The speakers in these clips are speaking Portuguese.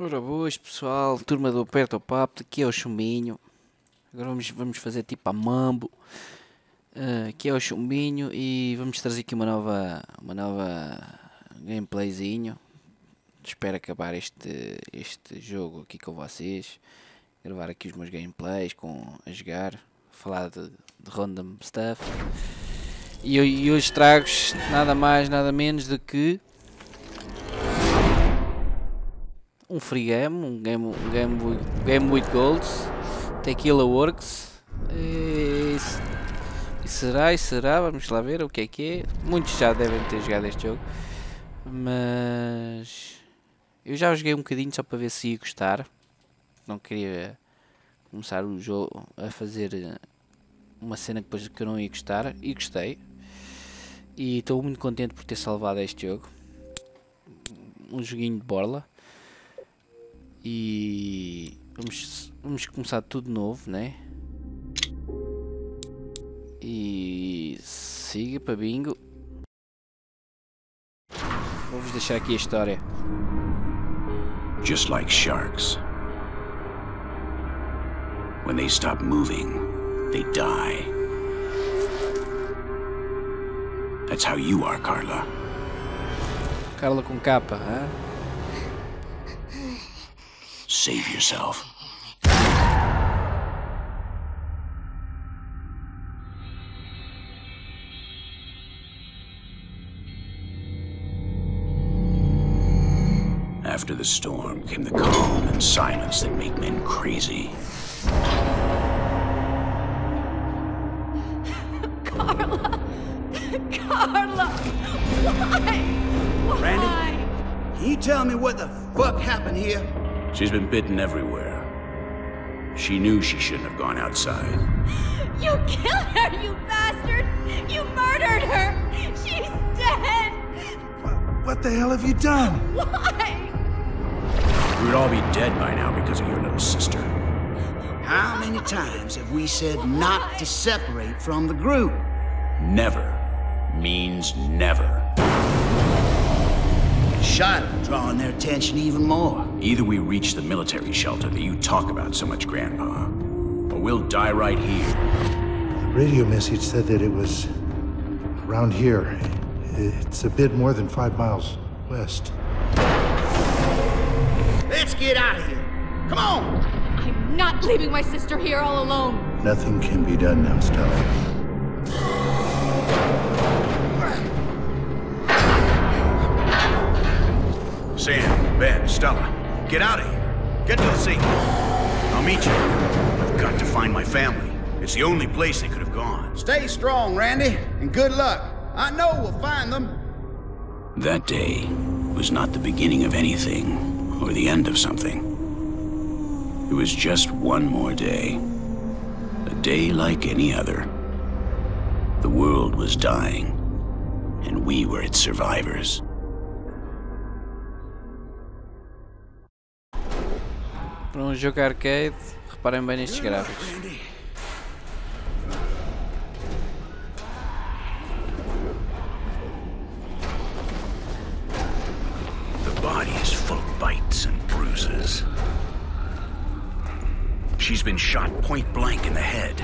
Ora boas pessoal, turma do Aperta o Papo, aqui é o Chumbinho. Agora vamos fazer tipo a mambo. Aqui é o Chumbinho e vamos trazer aqui uma nova gameplayzinho. Espero acabar este jogo aqui com vocês. Gravar aqui os meus gameplays a jogar, falar de random stuff. E hoje trago-vos nada mais, nada menos do que um free game, um game with golds, Tequila Works. E será, vamos lá ver o que é. Muitos já devem ter jogado este jogo, mas eu já joguei um bocadinho só para ver se ia gostar. Não queria começar o jogo a fazer uma cena depois que eu não ia gostar, e gostei. E estou muito contente por ter salvado este jogo. Um joguinho de borla. E vamos começar tudo de novo, né? E siga para bingo. Vou-vos deixar aqui a história. Just like sharks. When they stop moving, they die. That's how you are, Carla. Carla com capa, hein? Save yourself. After the storm came the calm and silence that make men crazy. Carla! Carla! Why? Randy? Can you tell me what the fuck happened here? She's been bitten everywhere. She knew she shouldn't have gone outside. You killed her, you bastard! You murdered her! She's dead! What the hell have you done? Why? We would all be dead by now because of your little sister. How many times have we said not to separate from the group? Never means never. Shot drawing their attention even more. Either we reach the military shelter that you talk about so much, Grandpa, or we'll die right here. The radio message said that it was around here. It's a bit more than 5 miles west. Let's get out of here. Come on! I'm not leaving my sister here all alone! Nothing can be done now, Stella. Sam, Ben, Stella, get out of here. Get to the sea. I'll meet you. I've got to find my family. It's the only place they could have gone. Stay strong, Randy, and good luck. I know we'll find them. That day was not the beginning of anything, or the end of something. It was just one more day. A day like any other. The world was dying, and we were its survivors. Para um jogo arcade, reparem bem nestes gráficos. The body is full of bites and bruises. She's been shot point blank in the head.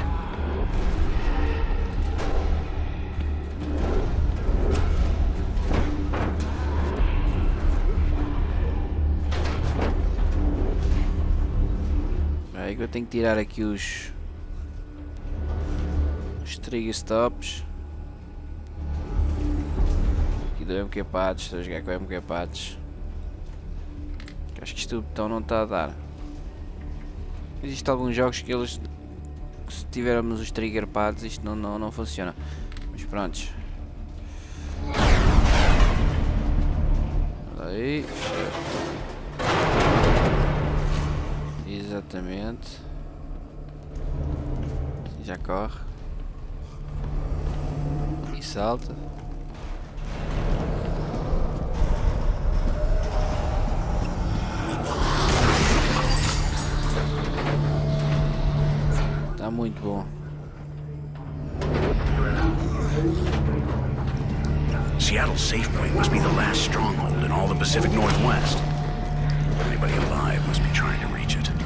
Eu tenho que tirar aqui os trigger stops. Aqui do MQ-Pads, estou a jogar com MQ-Pads. Acho que isto o botão não está a dar. Existem alguns jogos que eles, se tivermos os trigger pads, isto não funciona. Mas prontos. Aí. Exatamente. Já corre. E salta. Está muito bom. Seattle's safe point must be the last stronghold in all the Pacific Northwest. Anybody alive must be trying to reach it.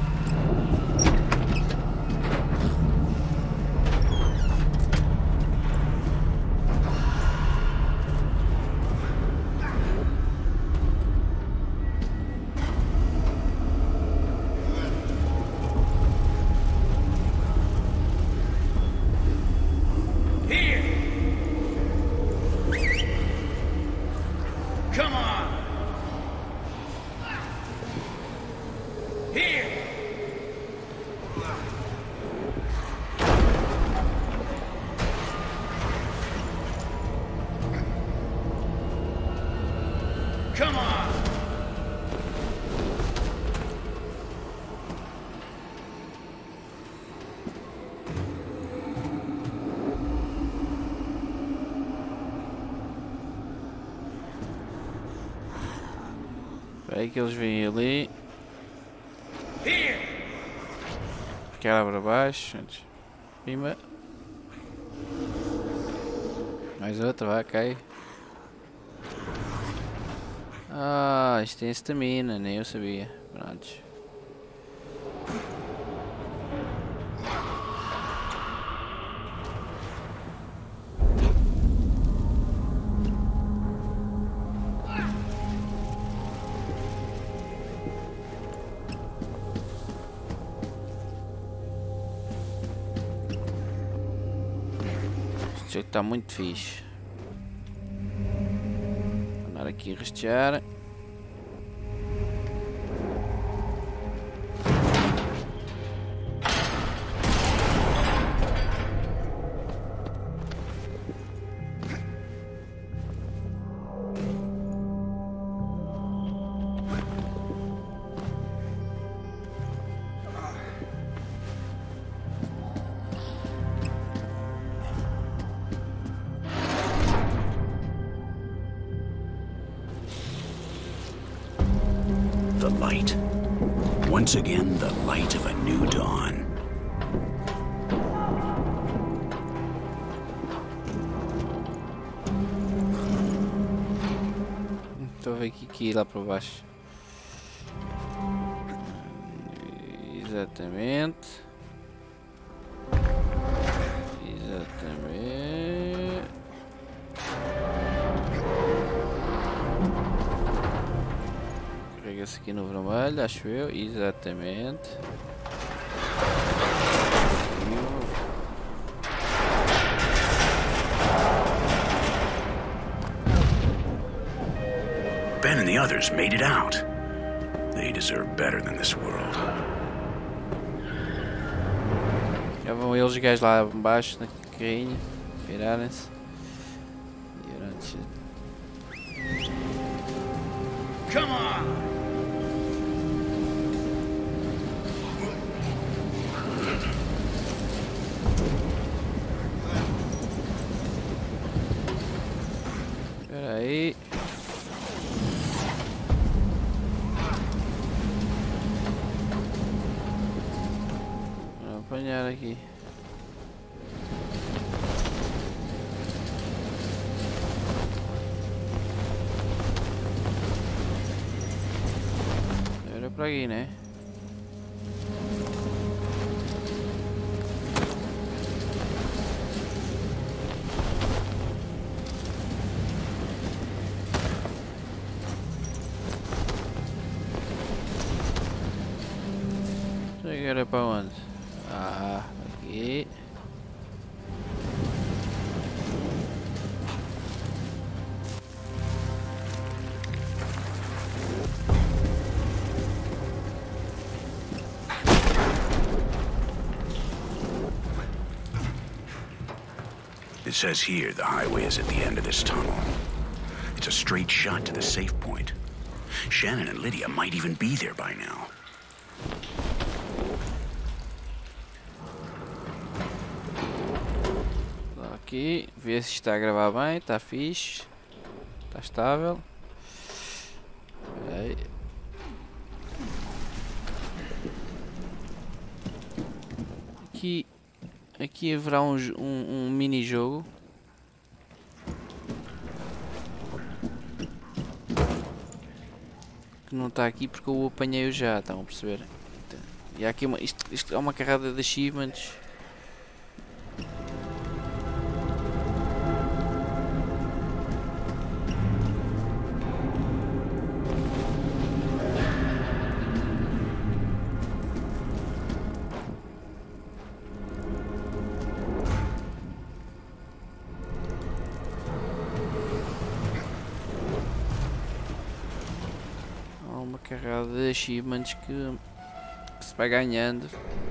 Espera aí que eles vêm ali. Ficar lá para baixo. Pimba. Mais outra, vai, cai. Ah, isto tem estamina, nem eu sabia. Prontos. Este jogo está muito fixe. Vou andar aqui a rastejar. The light. Once again, the light of a new dawn. Estou a ver que ir lá para baixo. Exatamente. Exatamente. Carrega-se aqui no vermelho, acho eu. Exatamente. Ben and the others made it out. They deserve better than this world. Já vão eles gajos lá embaixo na carrinha, virarem-se. Come on! Espera aí. Vou apanhar aqui. Era por aqui, né? Agora para onde? Ah, aqui. It says here the highway is at the end of this tunnel. It's a straight shot to the safe point. Shannon and Lydia might even be there by now. Aqui, ver se está a gravar bem, está fixe, está estável. Aí. Aqui haverá um mini jogo. que não está aqui porque eu o apanhei já, estão a perceber? E há aqui isto é uma carrada de achievements. Carrada de achievements que se vai ganhando.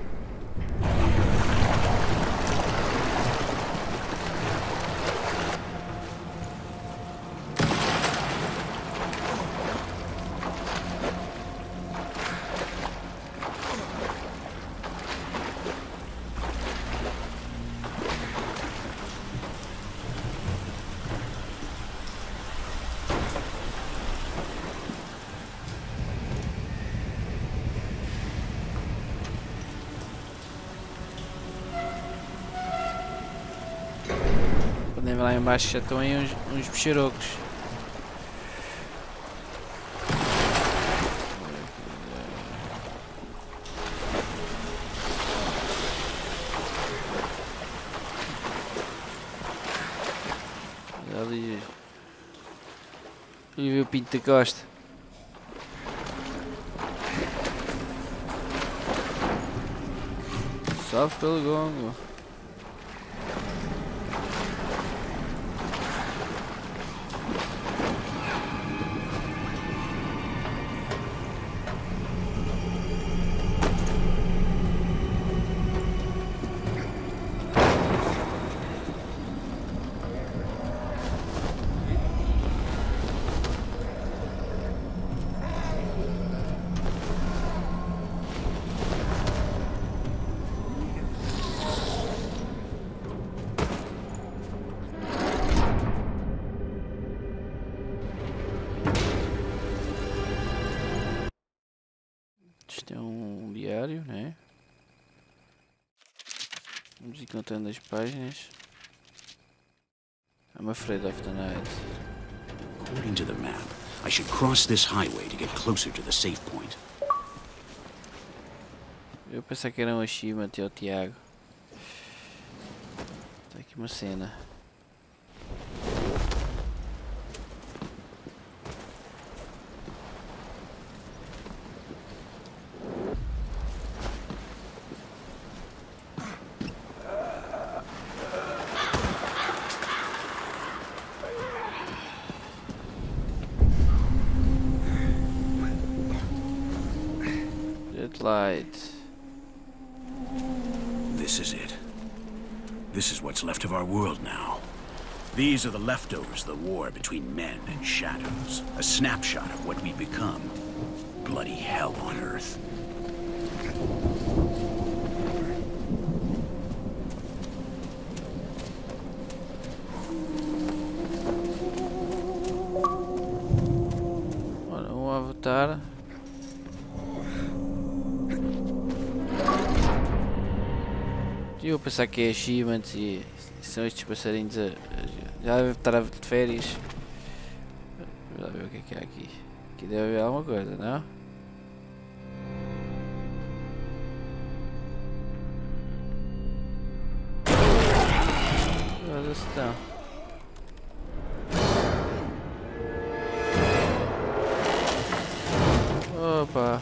Lá em baixo já estão aí uns bichirocos. Ali viu o Pinto da Costa. Salve pelo gongo. Isto é um diário, né? Vamos ir contando as páginas. I'm afraid of the night. According to the map, I should cross this highway to get closer to the safe point. Eu pensei que era um achievement, é o Tiago. Está aqui uma cena. Light. This is it. This is what's left of our world now. These are the leftovers of the war between men and shadows. A snapshot of what we've become. Bloody hell on Earth. Ora, avatar. Eu vou pensar que é achievements e são estes passarinhos já deve estar de férias. Vamos lá ver o que é aqui. Aqui deve haver alguma coisa, não? Olha se estão. Opa!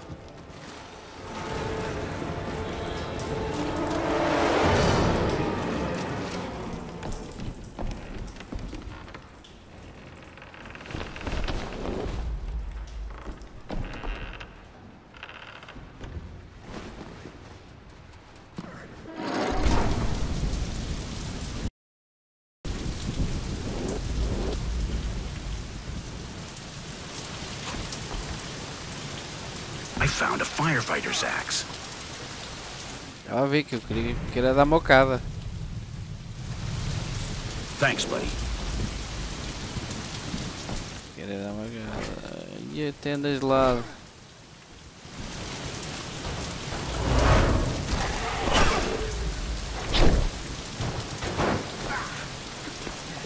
I found a firefighter's axe. Já vi que eu queria dar mocada. Thanks, buddy. Queria dar mocada. E a tenda de lado.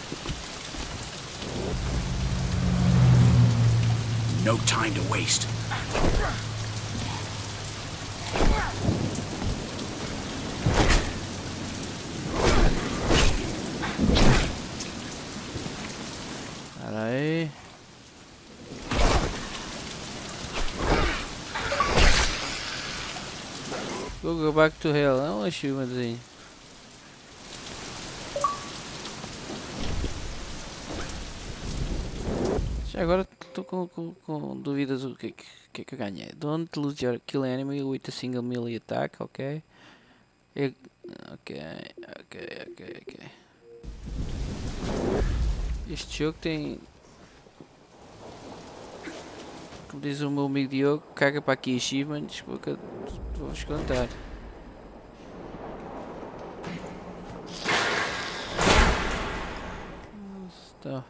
No time to waste. Espera aí. Go back to hell. É um achievementzinho. Já agora estou com dúvidas do que é que eu ganhei. Don't lose your kill enemy with a single melee attack, ok. Ok. Este jogo tem, como diz o meu amigo Diogo, caga para aqui achievements, porque vou-vos contar. Então.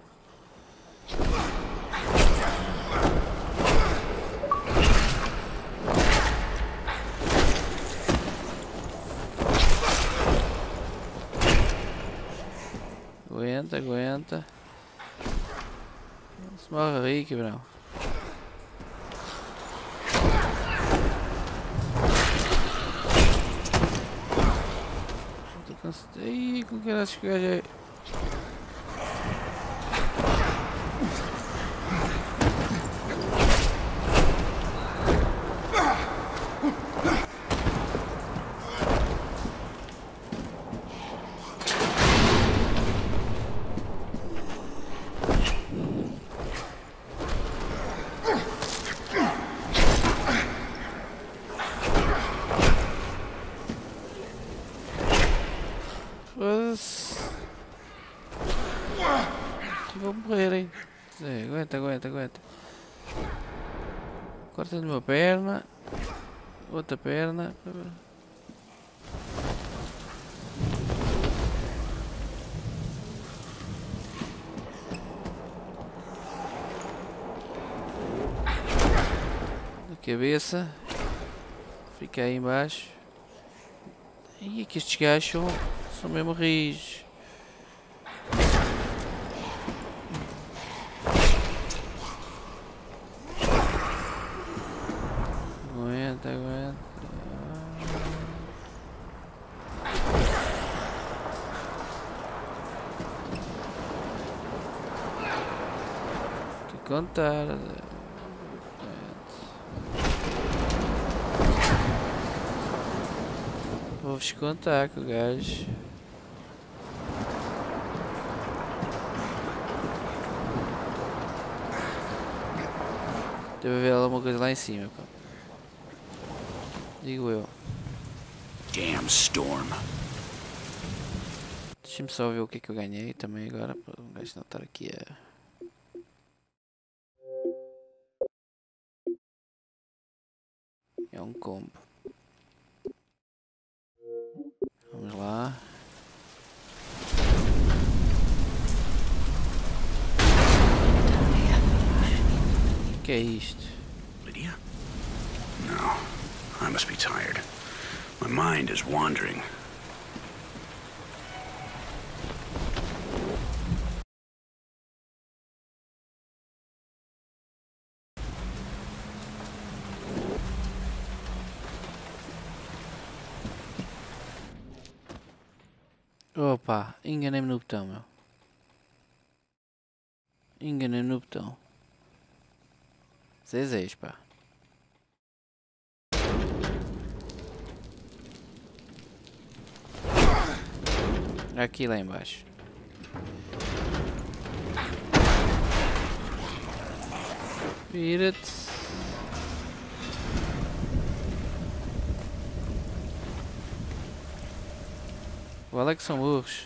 Aguenta. Se morre aí, quebrão. Estou cansado. Ih, com que era esse gajo aí? Vou morrer aí. Aguenta. Corta-lhe uma perna. Outra perna. Na cabeça. Fica aí embaixo. E aqui estes gajos são mesmo rijos. Aguenta. Te contar. Vou-vos contar com o gajo. Deve haver alguma coisa lá em cima, pá. Digo eu. Damn storm. Deixa-me só ver o que é que eu ganhei também agora, para o gajo não estar aqui a... É um combo. Vamos lá. O que é isto? Lydia? No. I must be tired. My mind is wandering. Opa, enganei-me no botão, meu. Enganei-me no botão. Zezés, pá. Aqui lá embaixo. Vira-te. Qual é que são burros?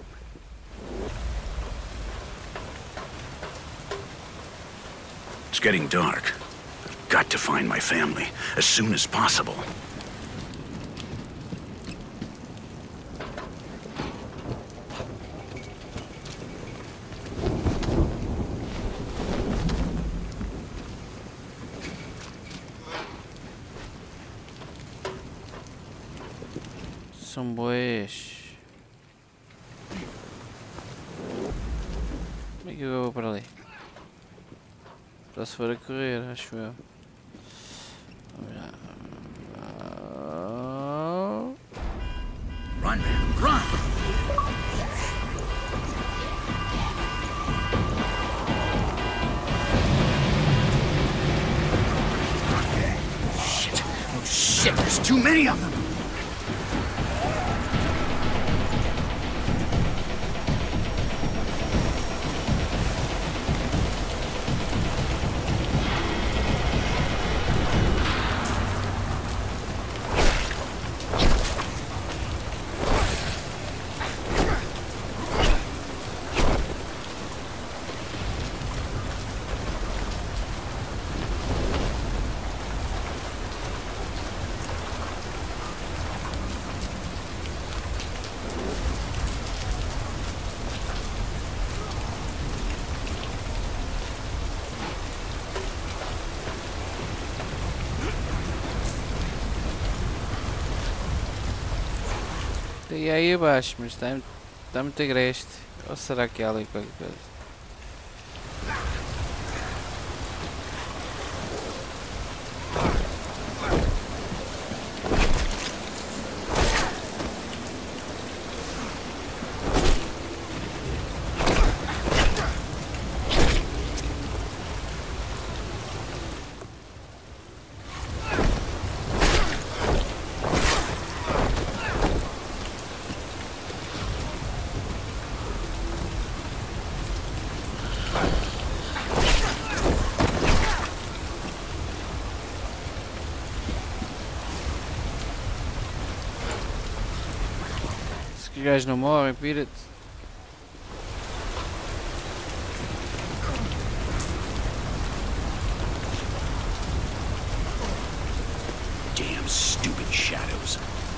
It's getting dark. I've got to find my family as soon as possible. São boés. Como é que eu vou para ali? Só se for a correr, acho eu. Run, man, run! Shit. Oh, shit. There's too many of them. E aí abaixo, mas está muito agreste. Ou será que há ali qualquer coisa? Os gajos não morrem, pira-te. Damn stupid shadows.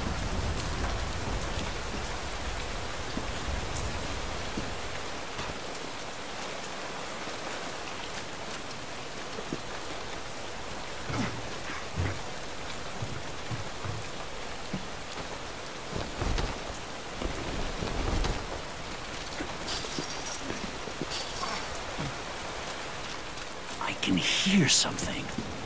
I can hear something.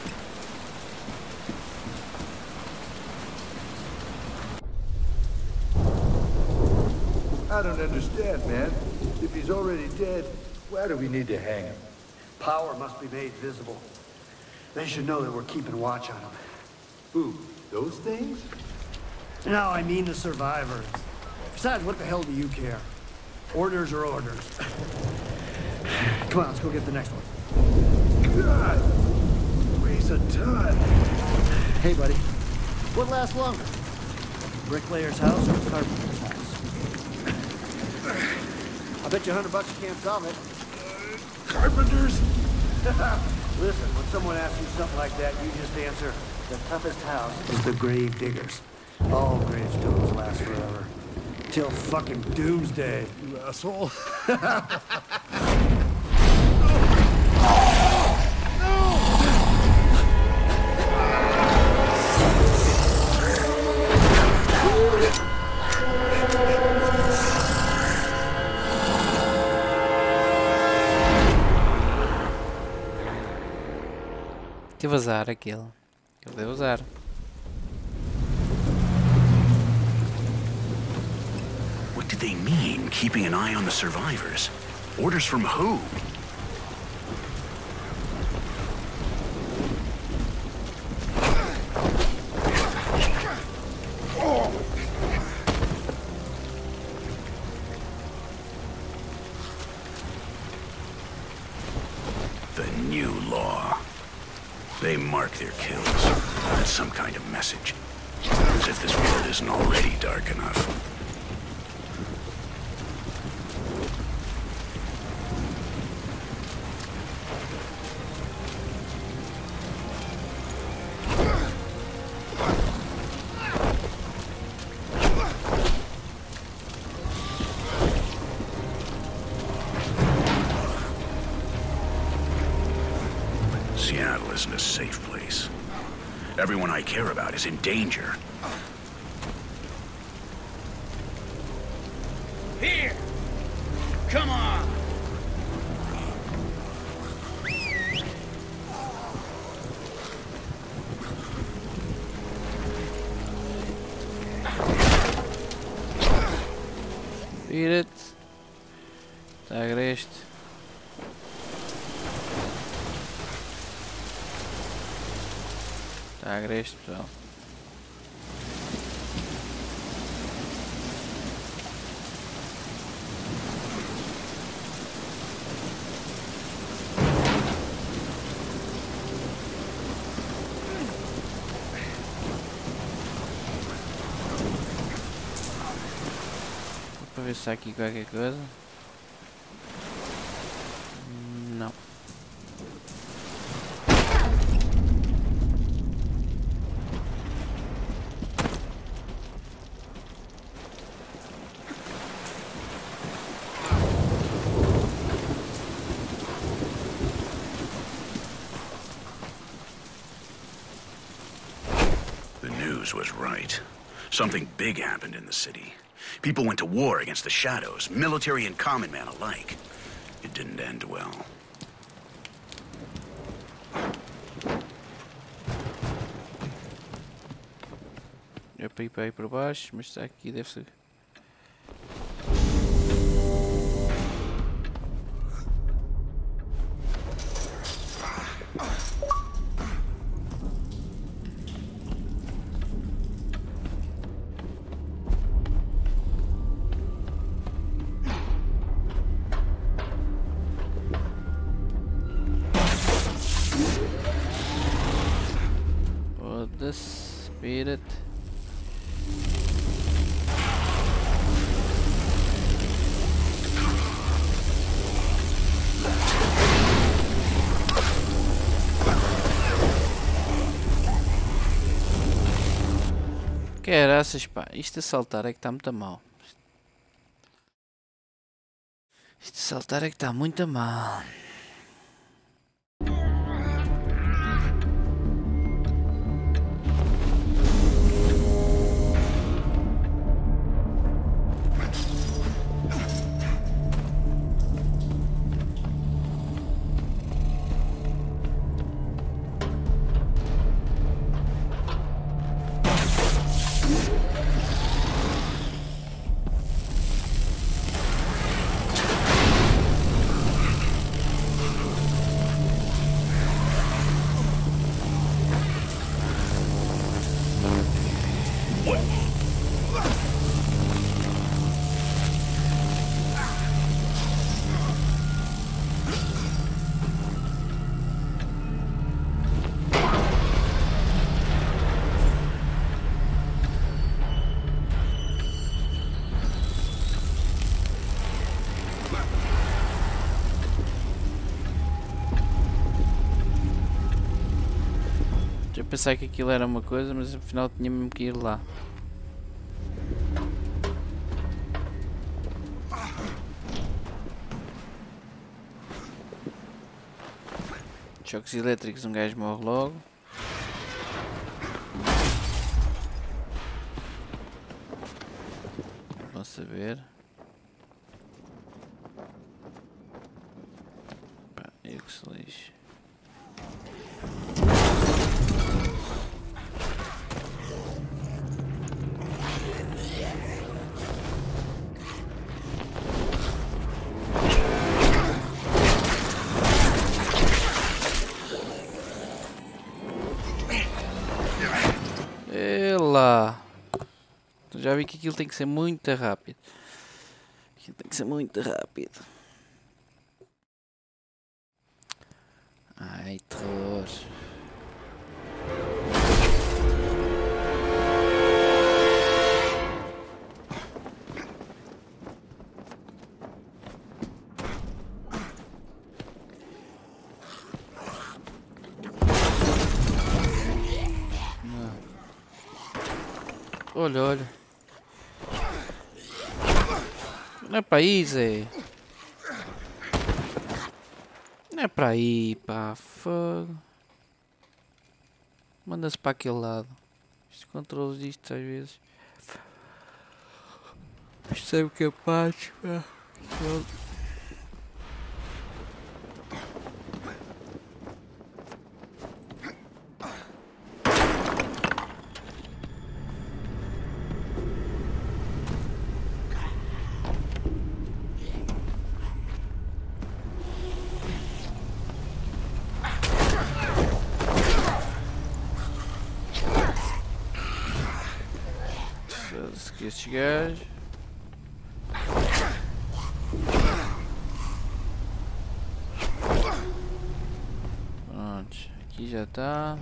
I don't understand, man. If he's already dead, why do we need to hang him? Power must be made visible. They should know that we're keeping watch on them. Who? Those things? No, I mean the survivors. Besides, what the hell do you care? Orders are orders. Come on, let's go get the next one. God! Weighs a ton. Hey, buddy. What lasts longer? Bricklayer's house or carpenter's house? I bet you $100 you can't solve it. Carpenters? Listen, when someone asks you something like that, you just answer, the toughest house is the grave diggers. All gravestones last forever. Till fucking doomsday. You asshole. Que vazar aquele. Ele deve vazar. What do they mean, keeping an eye on the survivors? Orders from who? The new law. They mark their kills. That's some kind of message. As if this world isn't already dark enough. Seattle isn't a safe place. Everyone I care about is in danger. Here! Come on! Vira-te. Está agreste. Está agreste, pessoal. Para ver se há aqui qualquer coisa. Não. The news was right. Something big happened in the city. People went to war against the Shadows, military and common man alike. It didn't end well. É para ir para aí para baixo, mas está aqui, deve ser. Foda-se, espera-te. Caraças, pá, isto a saltar é que está muito mal. Isto a saltar é que está muito mal. Eu pensei que aquilo era uma coisa, mas afinal tinha mesmo que ir lá. Choques elétricos, um gajo morre logo. Vamos saber. Pá, eu que se lixe. Lá. Já vi que aquilo tem que ser muito rápido. Aquilo tem que ser muito rápido. Ai, terror. Olha, olha. Não é para aí, Zé. Não é para aí, pá. Fogo. Manda-se para aquele lado. Os controles disto às vezes. Isto é o que é parte, pá. aqui estes gajos. Pronto, aqui já está.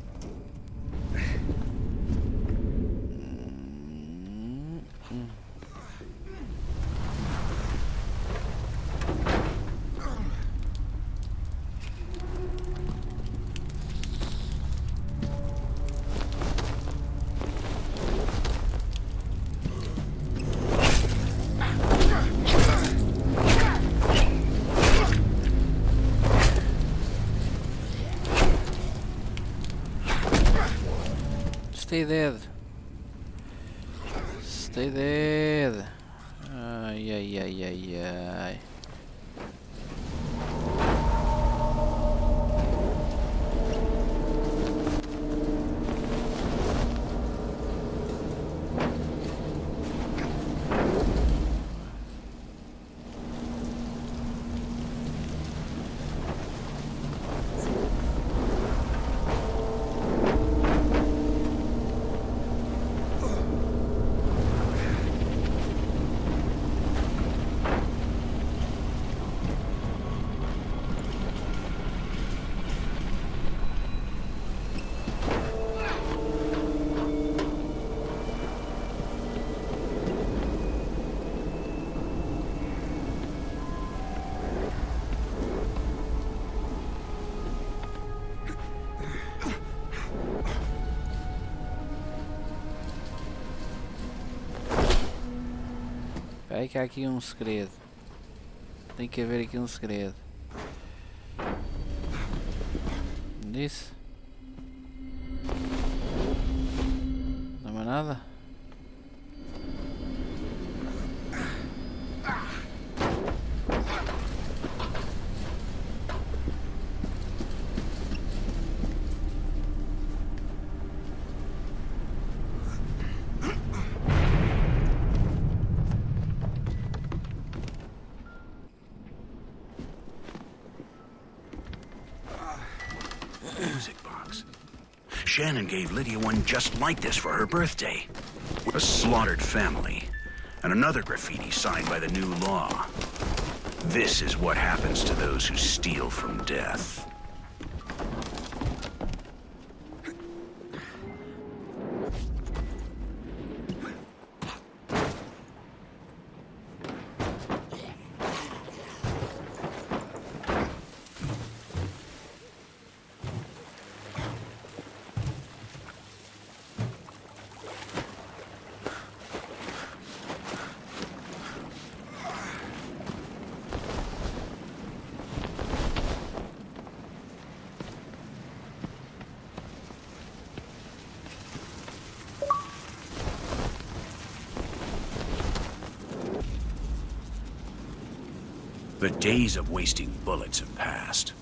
Stay dead. Stay dead. Ai, ai, ai, ai, ai. Espera aí que há aqui um segredo. Tem que haver aqui um segredo. Disse? Não há mais nada? Music box. Shannon gave Lydia one just like this for her birthday. A slaughtered family. And another graffiti signed by the new law. This is what happens to those who steal from death. The days of wasting bullets have passed.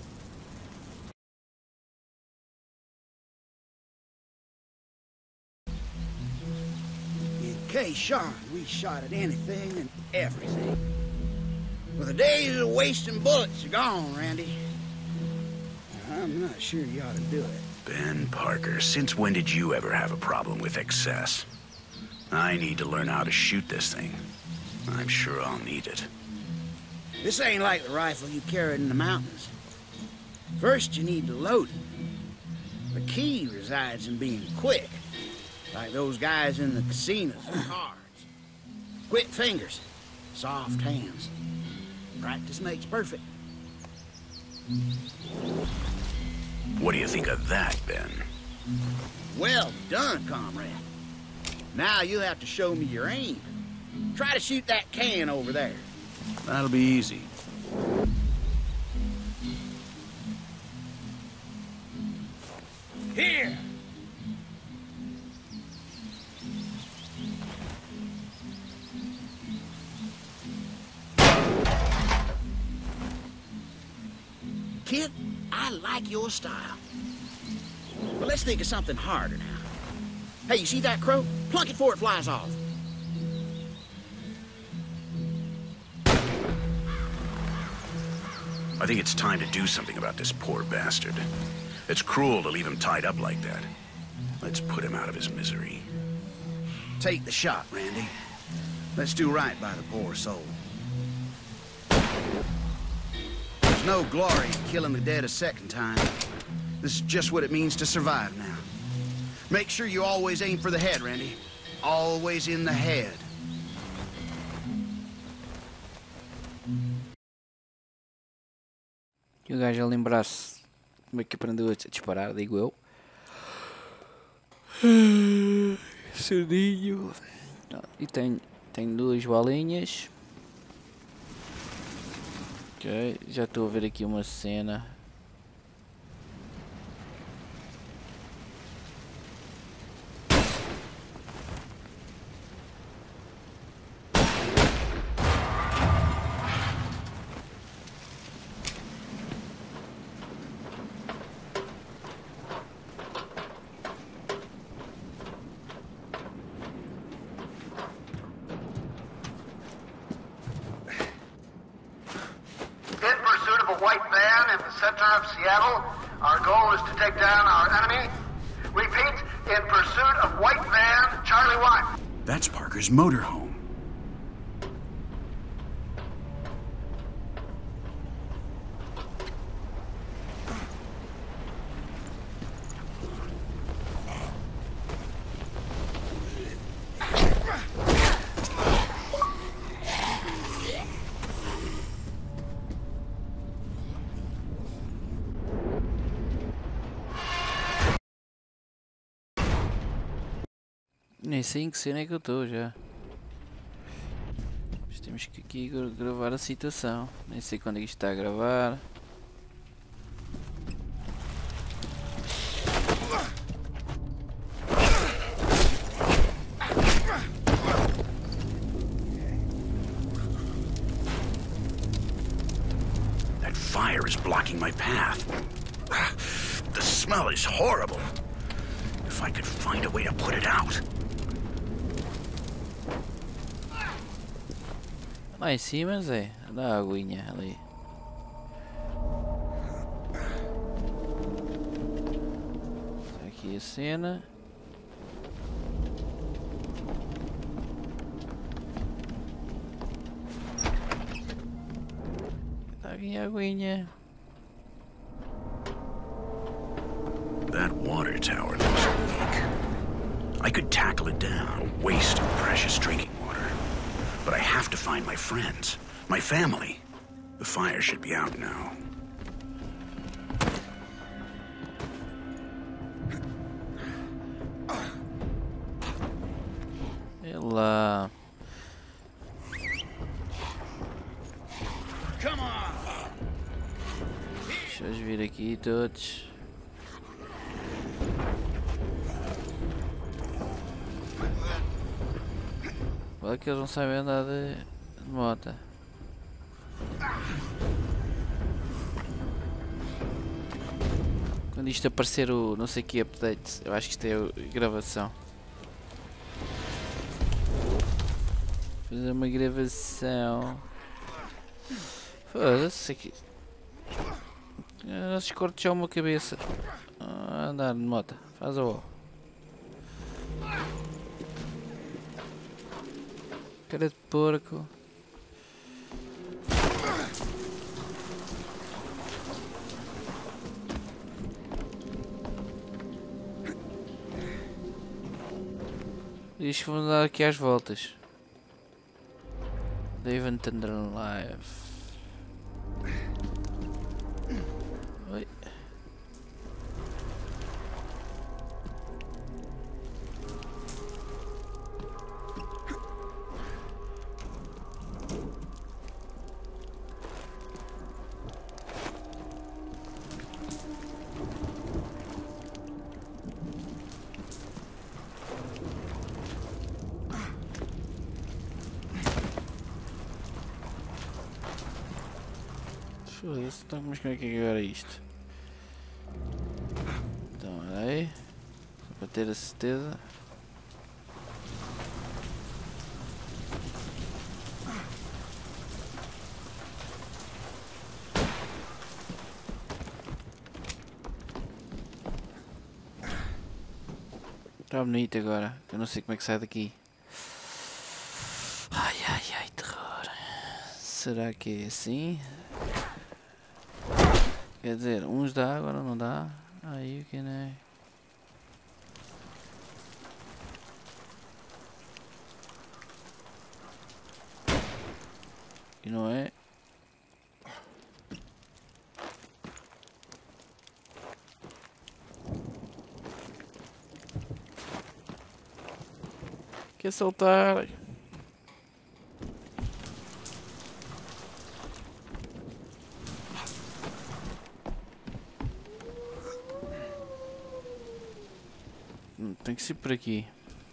In case Sean, we shot at anything and everything. Well, the days of wasting bullets are gone, Randy. I'm not sure you ought to do it. Ben Parker, since when did you ever have a problem with excess? I need to learn how to shoot this thing. I'm sure I'll need it. This ain't like the rifle you carried in the mountains. First, you need to load it. The key resides in being quick, like those guys in the casinos and cards. Quick fingers, soft hands. Practice makes perfect. What do you think of that, Ben? Well done, comrade. Now you have to show me your aim. Try to shoot that can over there. That'll be easy. Here! Kid, I like your style. But let's think of something harder now. Hey, you see that crow? Plunk it before it flies off. I think it's time to do something about this poor bastard. It's cruel to leave him tied up like that. Let's put him out of his misery. Take the shot, Randy. Let's do right by the poor soul. There's no glory in killing the dead a second time. This is just what it means to survive now. Make sure you always aim for the head, Randy. Always in the head. E o gajo a lembrar-se como é que aprendeu a disparar, digo eu. Cedinho. E tenho 2 balinhas. Ok, já estou a ver aqui uma cena. White van in the center of Seattle. Our goal is to take down our enemy. Repeat, in pursuit of white van, Charlie 1. That's Parker's motorhome. Nem sei em que cena é que eu estou já. Mas temos que aqui gravar a situação. Nem sei quando é que isto está a gravar. That fire is blocking my path. The smell is horrible. If I could find a way to put it out. Lá em cima, Zé, dá a aguinha ali. Aqui a cena. Dá aqui a aguinha. That water tower looks weak. I could tackle it down, waste of precious drinking water. But I have to find my friends, my family. The fire should be out now. Ela. Come on. Deixa-os vir aqui todos. Olha que eles não sabem andar de moto. Quando isto aparecer o não sei que update, eu acho que isto é a gravação. Fazer uma gravação. Foda-se aqui. Esses cortes já uma cabeça. Andar de moto. Faz a ó. Cara de porco. Diz que vão dar aqui às voltas. David Thunder Live. Oi. Foda-se, então mas como é que agora é isto? Então, aí, só para ter a certeza. Está bonito agora, eu não sei como é que sai daqui. Será que é assim? Quer dizer, uns dá, agora não dá. Aí o que né? E não é? Quer soltar? Tem que ser por aqui.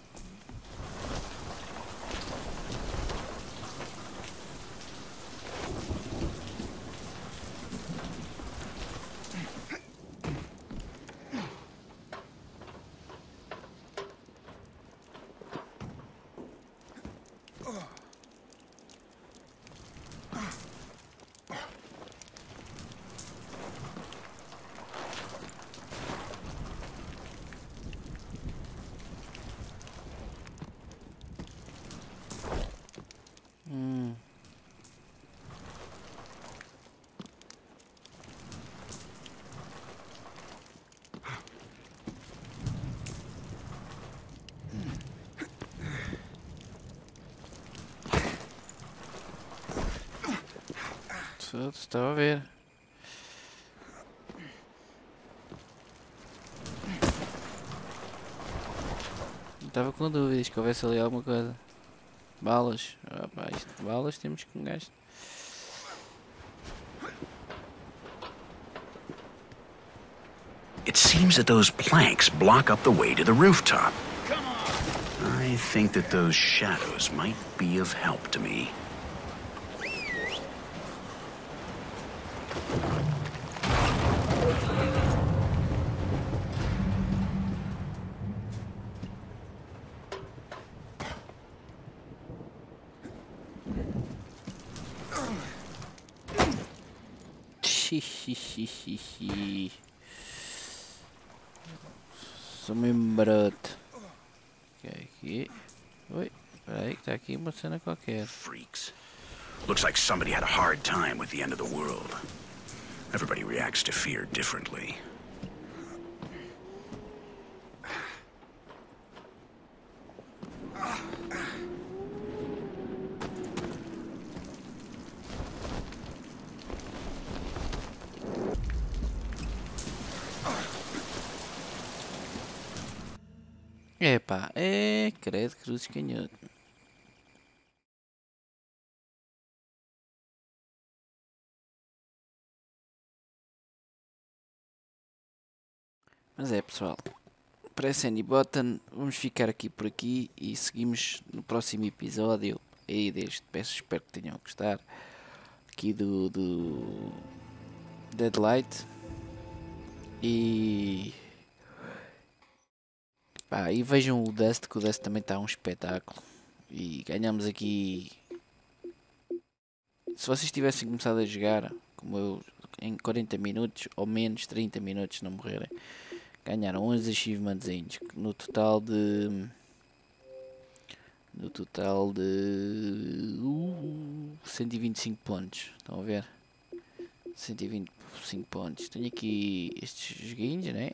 Estava a ver. Estava com dúvidas que houvesse ali alguma coisa. Balas. Opa, isto, balas temos que gastar. It seems that those planks block up the way to the rooftop. I think that those shadows might be of help to me. Sou mesmo barato. Aqui. Oi, peraí, que está aqui uma cena qualquer. Freaks. Looks like somebody had a hard time with the end of the world. Everybody reacts to fear differently. Epá, é credo, cruzes canhoto. Mas é pessoal, press any button, vamos ficar aqui por aqui e seguimos no próximo episódio aí deste. Espero que tenham gostado aqui do Deadlight e pá, e vejam o Dust, que o Dust também está um espetáculo e ganhamos aqui. Se vocês tivessem começado a jogar como eu em 40 minutos ou menos 30 minutos não morrerem, ganharam 11 achievements no total de 125 pontos. Estão a ver? 125 pontos. Tenho aqui estes joguinhos, né?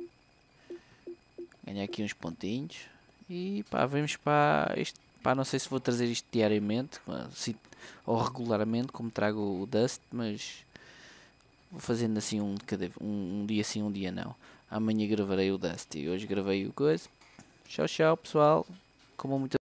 Ganhar aqui uns pontinhos e pá, vamos para isto. Pá, não sei se vou trazer isto diariamente ou regularmente como trago o Dust, mas vou fazendo assim um dia sim, um dia não. Amanhã gravarei o Dust e hoje gravei o coisa. Tchau, tchau pessoal. Como muito